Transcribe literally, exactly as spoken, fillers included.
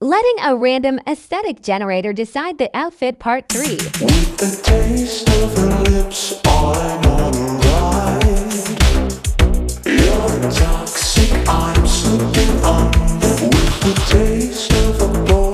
Letting a random aesthetic generator decide the outfit part three. With the taste of her lips, I'm alright. You're toxic, I'm slipping under. With the taste of a boy.